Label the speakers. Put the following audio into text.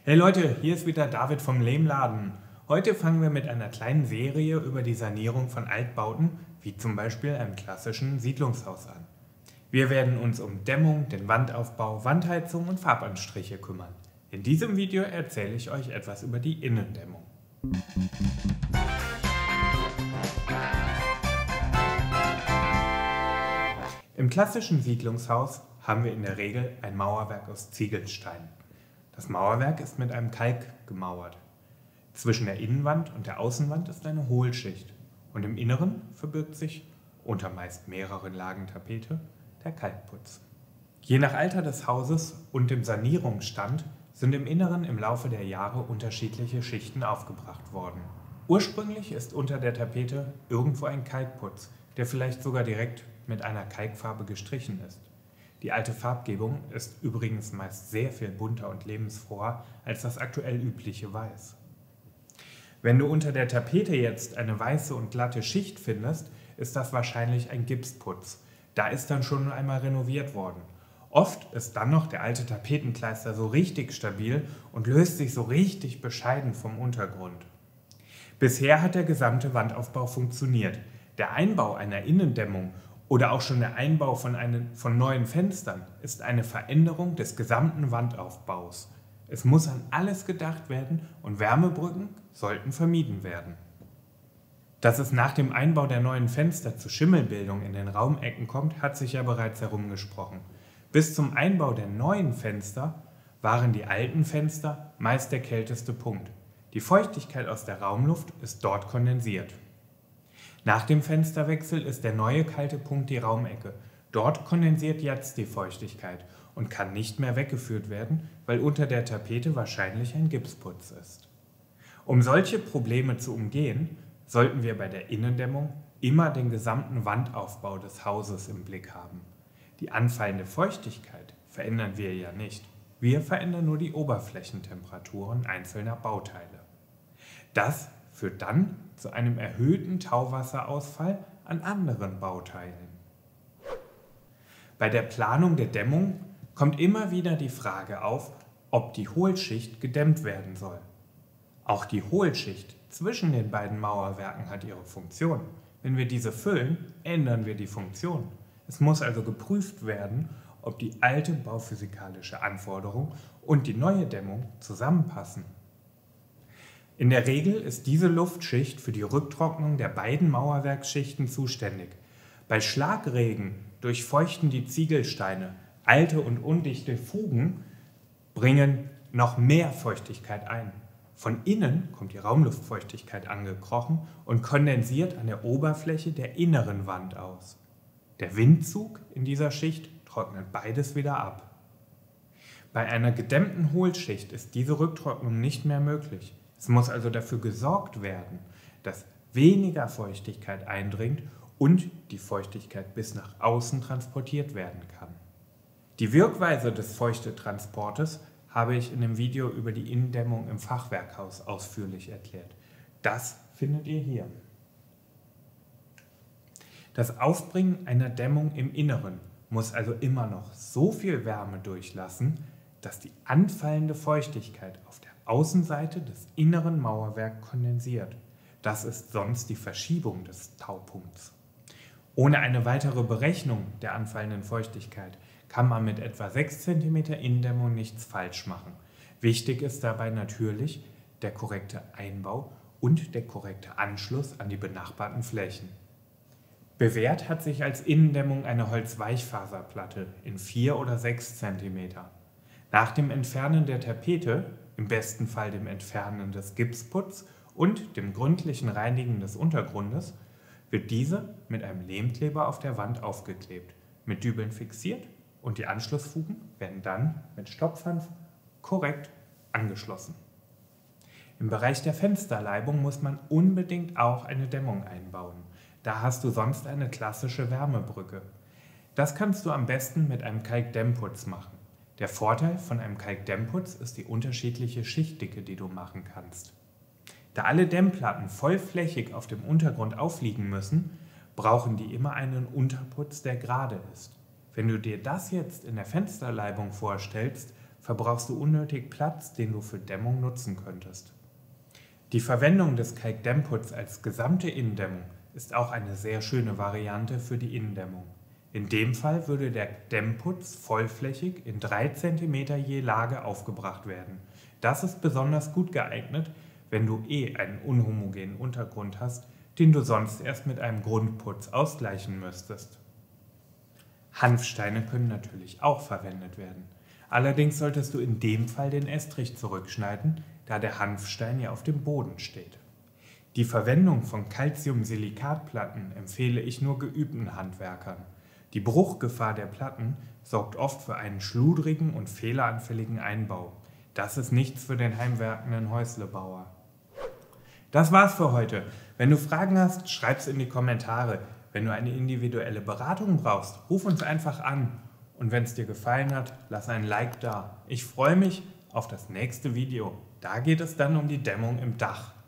Speaker 1: Hey Leute, hier ist wieder David vom Lehmladen. Heute fangen wir mit einer kleinen Serie über die Sanierung von Altbauten, wie zum Beispiel einem klassischen Siedlungshaus an. Wir werden uns um Dämmung, den Wandaufbau, Wandheizung und Farbanstriche kümmern. In diesem Video erzähle ich euch etwas über die Innendämmung. Im klassischen Siedlungshaus haben wir in der Regel ein Mauerwerk aus Ziegelsteinen. Das Mauerwerk ist mit einem Kalk gemauert. Zwischen der Innenwand und der Außenwand ist eine Hohlschicht und im Inneren verbirgt sich, unter meist mehreren Lagen Tapete, der Kalkputz. Je nach Alter des Hauses und dem Sanierungsstand sind im Inneren im Laufe der Jahre unterschiedliche Schichten aufgebracht worden. Ursprünglich ist unter der Tapete irgendwo ein Kalkputz, der vielleicht sogar direkt mit einer Kalkfarbe gestrichen ist. Die alte Farbgebung ist übrigens meist sehr viel bunter und lebensfroher als das aktuell übliche Weiß. Wenn du unter der Tapete jetzt eine weiße und glatte Schicht findest, ist das wahrscheinlich ein Gipsputz. Da ist dann schon einmal renoviert worden. Oft ist dann noch der alte Tapetenkleister so richtig stabil und löst sich so richtig bescheiden vom Untergrund. Bisher hat der gesamte Wandaufbau funktioniert. Der Einbau einer Innendämmung oder auch schon der Einbau von neuen Fenstern ist eine Veränderung des gesamten Wandaufbaus. Es muss an alles gedacht werden und Wärmebrücken sollten vermieden werden. Dass es nach dem Einbau der neuen Fenster zu Schimmelbildung in den Raumecken kommt, hat sich ja bereits herumgesprochen. Bis zum Einbau der neuen Fenster waren die alten Fenster meist der kälteste Punkt. Die Feuchtigkeit aus der Raumluft ist dort kondensiert. Nach dem Fensterwechsel ist der neue kalte Punkt die Raumecke. Dort kondensiert jetzt die Feuchtigkeit und kann nicht mehr weggeführt werden, weil unter der Tapete wahrscheinlich ein Gipsputz ist. Um solche Probleme zu umgehen, sollten wir bei der Innendämmung immer den gesamten Wandaufbau des Hauses im Blick haben. Die anfallende Feuchtigkeit verändern wir ja nicht. Wir verändern nur die Oberflächentemperaturen einzelner Bauteile. Das führt dann zu einem erhöhten Tauwasserausfall an anderen Bauteilen. Bei der Planung der Dämmung kommt immer wieder die Frage auf, ob die Hohlschicht gedämmt werden soll. Auch die Hohlschicht zwischen den beiden Mauerwerken hat ihre Funktion. Wenn wir diese füllen, ändern wir die Funktion. Es muss also geprüft werden, ob die alte bauphysikalische Anforderung und die neue Dämmung zusammenpassen. In der Regel ist diese Luftschicht für die Rücktrocknung der beiden Mauerwerksschichten zuständig. Bei Schlagregen durchfeuchten die Ziegelsteine. Alte und undichte Fugen bringen noch mehr Feuchtigkeit ein. Von innen kommt die Raumluftfeuchtigkeit angekrochen und kondensiert an der Oberfläche der inneren Wand aus. Der Windzug in dieser Schicht trocknet beides wieder ab. Bei einer gedämmten Hohlschicht ist diese Rücktrocknung nicht mehr möglich. Es muss also dafür gesorgt werden, dass weniger Feuchtigkeit eindringt und die Feuchtigkeit bis nach außen transportiert werden kann. Die Wirkweise des Feuchtetransportes habe ich in dem Video über die Innendämmung im Fachwerkhaus ausführlich erklärt. Das findet ihr hier. Das Aufbringen einer Dämmung im Inneren muss also immer noch so viel Wärme durchlassen, dass die anfallende Feuchtigkeit auf der Außenseite des inneren Mauerwerks kondensiert. Das ist sonst die Verschiebung des Taupunkts. Ohne eine weitere Berechnung der anfallenden Feuchtigkeit kann man mit etwa 6 cm Innendämmung nichts falsch machen. Wichtig ist dabei natürlich der korrekte Einbau und der korrekte Anschluss an die benachbarten Flächen. Bewährt hat sich als Innendämmung eine Holzweichfaserplatte in 4 oder 6 cm. Nach dem Entfernen der Tapete, im besten Fall dem Entfernen des Gipsputz und dem gründlichen Reinigen des Untergrundes, wird diese mit einem Lehmkleber auf der Wand aufgeklebt, mit Dübeln fixiert und die Anschlussfugen werden dann mit Stopfhanf korrekt angeschlossen. Im Bereich der Fensterleibung muss man unbedingt auch eine Dämmung einbauen. Da hast du sonst eine klassische Wärmebrücke. Das kannst du am besten mit einem Kalkdämmputz machen. Der Vorteil von einem Kalkdämmputz ist die unterschiedliche Schichtdicke, die du machen kannst. Da alle Dämmplatten vollflächig auf dem Untergrund aufliegen müssen, brauchen die immer einen Unterputz, der gerade ist. Wenn du dir das jetzt in der Fensterleibung vorstellst, verbrauchst du unnötig Platz, den du für Dämmung nutzen könntest. Die Verwendung des Kalkdämmputs als gesamte Innendämmung ist auch eine sehr schöne Variante für die Innendämmung. In dem Fall würde der Dämmputz vollflächig in 3 cm je Lage aufgebracht werden. Das ist besonders gut geeignet, wenn du einen unhomogenen Untergrund hast, den du sonst erst mit einem Grundputz ausgleichen müsstest. Hanfsteine können natürlich auch verwendet werden. Allerdings solltest du in dem Fall den Estrich zurückschneiden, da der Hanfstein ja auf dem Boden steht. Die Verwendung von Calciumsilikatplatten empfehle ich nur geübten Handwerkern. Die Bruchgefahr der Platten sorgt oft für einen schludrigen und fehleranfälligen Einbau. Das ist nichts für den heimwerkenden Häuslebauer. Das war's für heute. Wenn du Fragen hast, schreib's in die Kommentare. Wenn du eine individuelle Beratung brauchst, ruf uns einfach an. Und wenn es dir gefallen hat, lass ein Like da. Ich freue mich auf das nächste Video. Da geht es dann um die Dämmung im Dach.